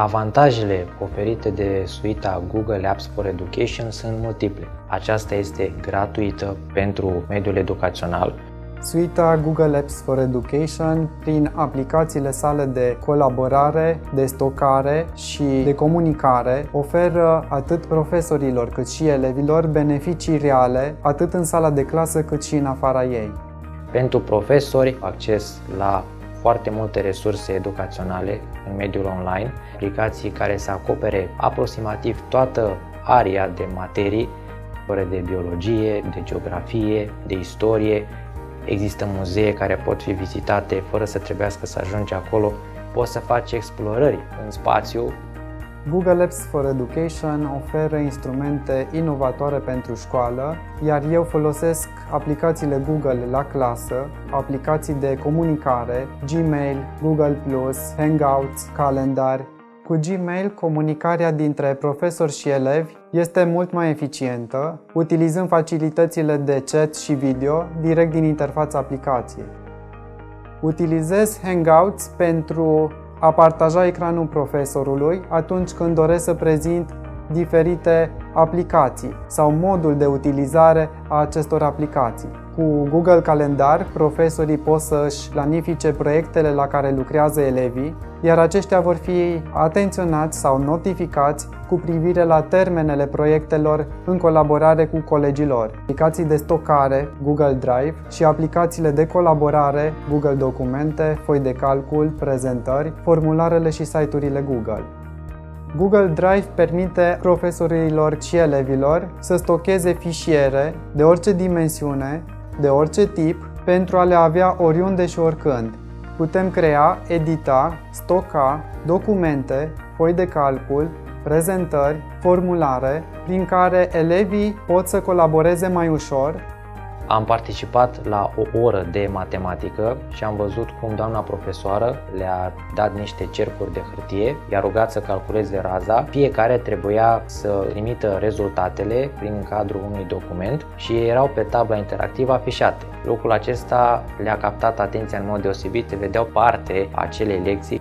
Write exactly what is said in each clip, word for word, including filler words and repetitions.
Avantajele oferite de suita Google Apps for Education sunt multiple. Aceasta este gratuită pentru mediul educațional. Suita Google Apps for Education, prin aplicațiile sale de colaborare, de stocare și de comunicare, oferă atât profesorilor cât și elevilor beneficii reale, atât în sala de clasă cât și în afara ei. Pentru profesori, acces la foarte multe resurse educaționale în mediul online, aplicații care să acopere aproximativ toată area de materii, ore de biologie, de geografie, de istorie. Există muzee care pot fi vizitate fără să trebuiască să ajungi acolo. Poți să faci explorări în spațiu. Google Apps for Education oferă instrumente inovatoare pentru școală, iar eu folosesc aplicațiile Google la clasă, aplicații de comunicare, Gmail, Google plus, Hangouts, calendar. Cu Gmail, comunicarea dintre profesori și elevi este mult mai eficientă, utilizând facilitățile de chat și video direct din interfața aplicației. Utilizez Hangouts pentru a partaja ecranul profesorului atunci când doresc să prezint diferite aplicații sau modul de utilizare a acestor aplicații. Cu Google Calendar, profesorii pot să-și planifice proiectele la care lucrează elevii, iar aceștia vor fi atenționați sau notificați cu privire la termenele proiectelor în colaborare cu colegii lor. Aplicații de stocare, Google Drive, și aplicațiile de colaborare, Google Documente, foi de calcul, prezentări, formularele și site-urile Google. Google Drive permite profesorilor și elevilor să stocheze fișiere de orice dimensiune, de orice tip, pentru a le avea oriunde și oricând. Putem crea, edita, stoca documente, foi de calcul, prezentări, formulare, prin care elevii pot să colaboreze mai ușor. Am participat la o oră de matematică și am văzut cum doamna profesoară le-a dat niște cercuri de hârtie, i-a rugat să calculeze raza. Fiecare trebuia să trimită rezultatele prin cadrul unui document și erau pe tabla interactivă afișate. Lucrul acesta le-a captat atenția în mod deosebit, vedeau parte a acelei lecții.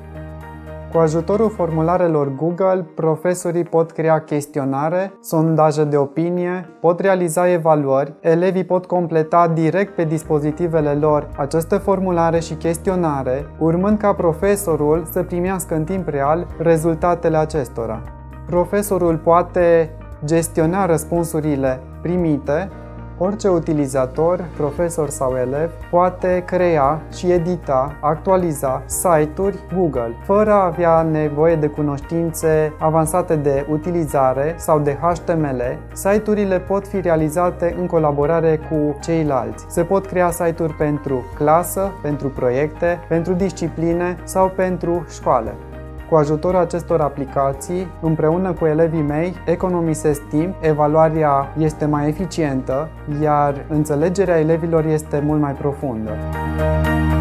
Cu ajutorul formularelor Google, profesorii pot crea chestionare, sondaje de opinie, pot realiza evaluări, elevii pot completa direct pe dispozitivele lor aceste formulare și chestionare, urmând ca profesorul să primească în timp real rezultatele acestora. Profesorul poate gestiona răspunsurile primite. Orice utilizator, profesor sau elev, poate crea și edita, actualiza site-uri Google, fără a avea nevoie de cunoștințe avansate de utilizare sau de H T M L. Site-urile pot fi realizate în colaborare cu ceilalți. Se pot crea site-uri pentru clasă, pentru proiecte, pentru discipline sau pentru școală. Cu ajutorul acestor aplicații, împreună cu elevii mei, economisesc timp, evaluarea este mai eficientă, iar înțelegerea elevilor este mult mai profundă.